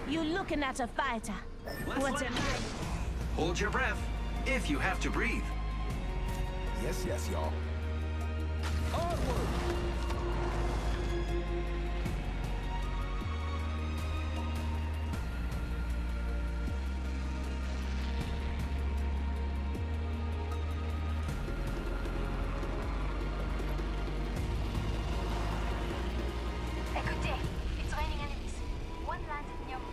You looking at a fighter. What's in? Hold your breath, if you have to breathe. Yes, yes, y'all. Onward! Écoutez, it's raining enemies. One landed near me.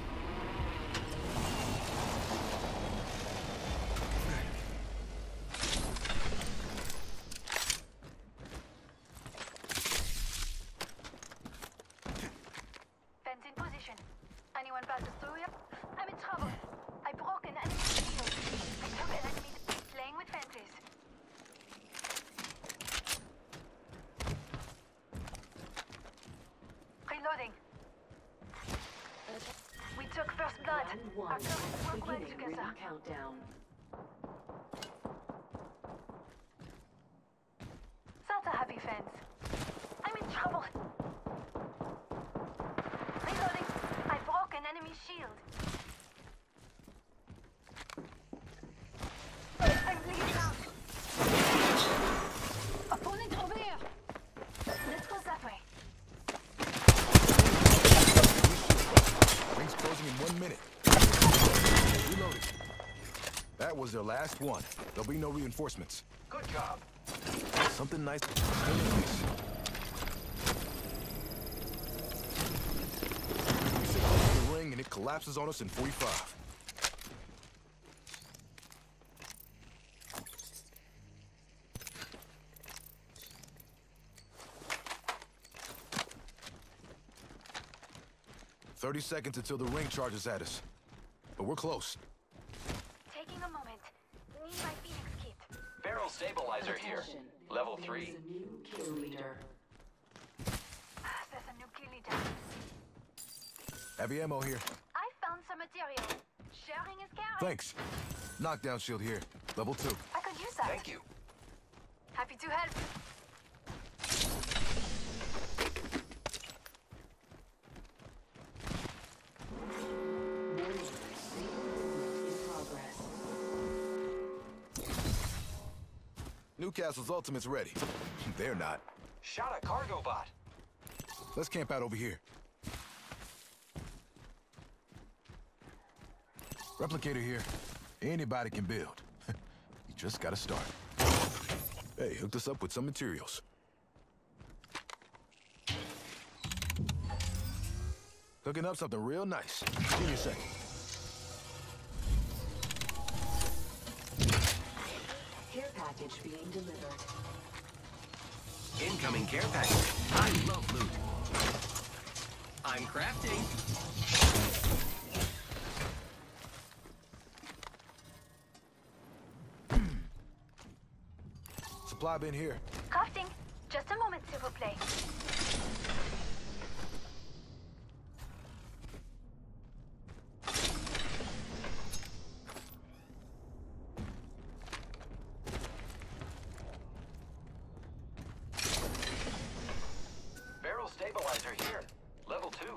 Fence in position. Anyone passes through here? I'm in trouble. I broke an enemy shield. I took an enemy playing with fences. Reloading. We took first blood. Our currents work well together. Countdown. That's a happy fence. I'm in trouble. Reloading. I broke an enemy shield. I'm bleeding out. Opponent over here. Let's go that way. Ring's closing in 1 minute. Reloaded. That was their last one. There'll be no reinforcements. Good job. Something nice. We sit close to the ring and it collapses on us in 45. "30 seconds until the ring charges at us. But we're close. Taking a moment. Need my Phoenix kit. Barrel stabilizer here. Level 3. There's a new kill leader. There's a new kill leader. Heavy ammo here. I found some material. Sharing is caring. Thanks. Knockdown shield here. Level 2. I could use that. Thank you. Happy to help. In progress. Newcastle's ultimate's ready. They're not. Shot a cargo bot. Let's camp out over here. Replicator here. Anybody can build. You just gotta start. Hey, hooked us up with some materials. Cooking up something real nice. Give me a second. Care package being delivered. Incoming care package. I love loot. I'm crafting. Supply bin here. Crafting. Just a moment, s'il vous plaît. Barrel stabilizer here. Level 2.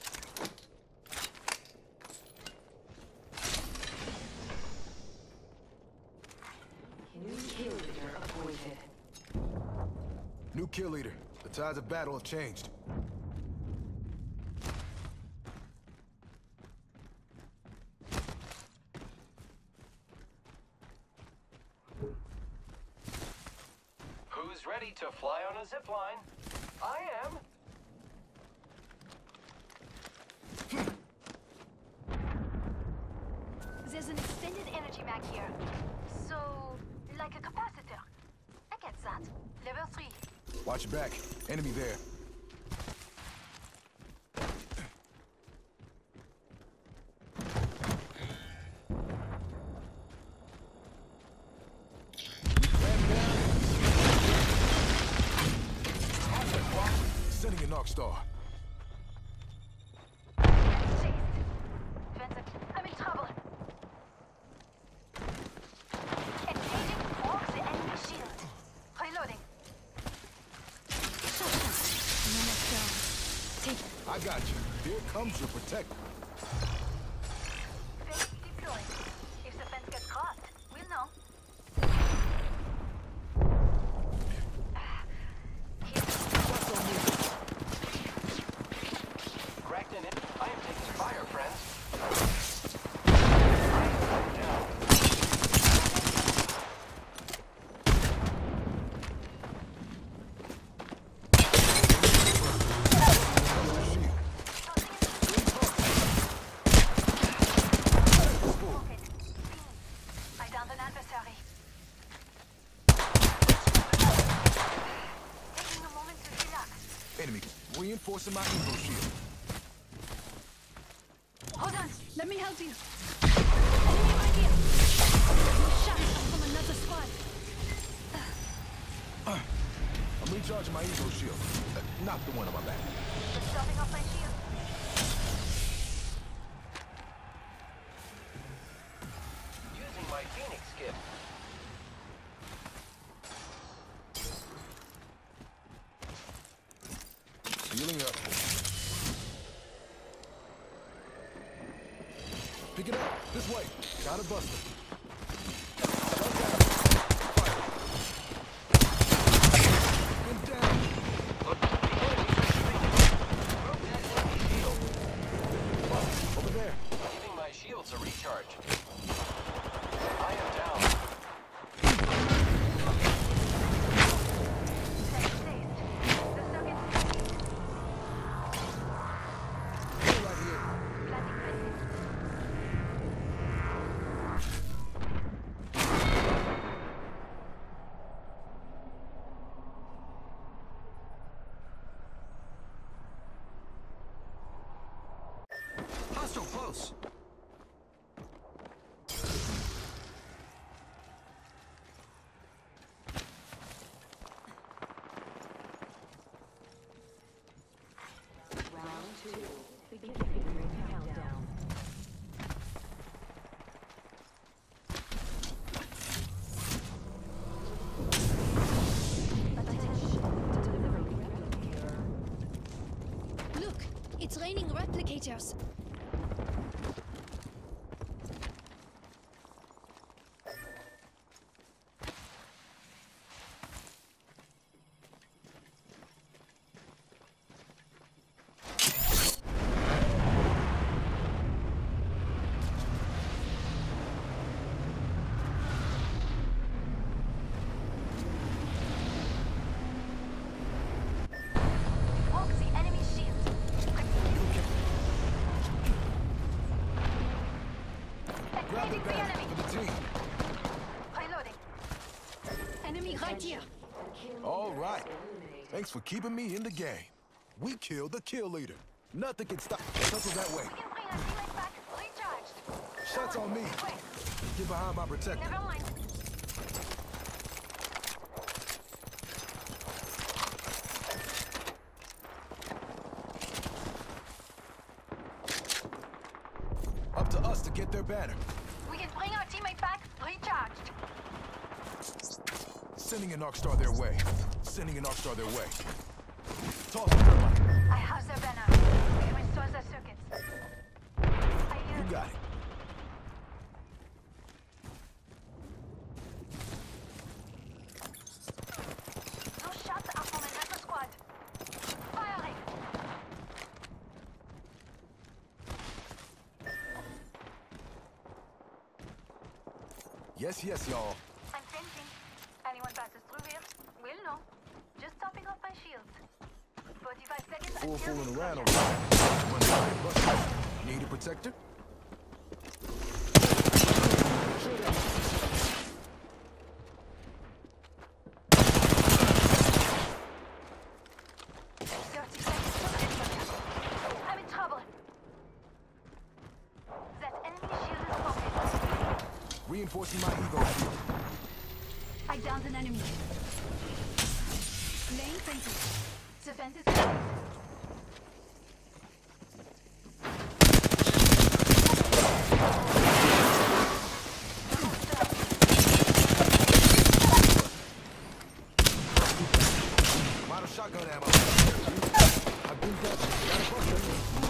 New kill leader appointed. New kill leader. The tides of battle have changed. Who's ready to fly on a zip line? I am. There's an extended energy mag here. So, like a capacitor. I get that. Level 3. Watch your back. Enemy there. Sending an arc star. Chased. Vincent, I'm in trouble. Engaging all the enemy shield. Reloading. Take it. I got you. Here comes your protector. doing? If the fence gets crossed, we'll know. Cracked in it. I am taking fire, friends. I downed an adversary. Taking a moment to relax. Enemy reinforcing my evo shield. Hold on, let me help you. Enemy right here. Shot from another squad. I'm recharging my evo shield. Not the one on my back. Just stopping off my shield. Using my Phoenix kit. Healing up. Pick it up. This way. Got a buster. Get down. Look, the enemy's retreating. Move that enemy shield. Over there. Giving my shields a recharge. I am down. Fence placed. The circuit's Stay right here. planting fences. Hostile close. Round 2. Beginning countdown. Attention. Delivering replicator. Look, it's raining replicators. Walk the enemy shield. Grab the Activating the banner enemy. for the team. Reloading. Enemy right here. All right. Thanks for keeping me in the game. We killed the kill leader. Nothing can stop. Tussle that way. We can bring our teammate back recharged. Shots on me. Wait, Get behind my protector. never mind. Up to us to get their banner. We can bring our teammate back recharged. Sending an arc star their way. Sending an arc star their way. Toss the thermite. I have their banner. We can restore their circuits. I hear You got it. those shots are from another squad. Firing. Yes, yes, y'all. I'm fencing. Anyone passes through here will know. Just topping off my shields. 45 seconds Full until fooling around recharge. over there. Running by busters. Need a protector? I'm in trouble. That enemy shield is broken. Reinforcing my evo shield. I downed an enemy. Laying fences. The fence is closed. I'm out of shotgun ammo. I've been dead. Got a buster.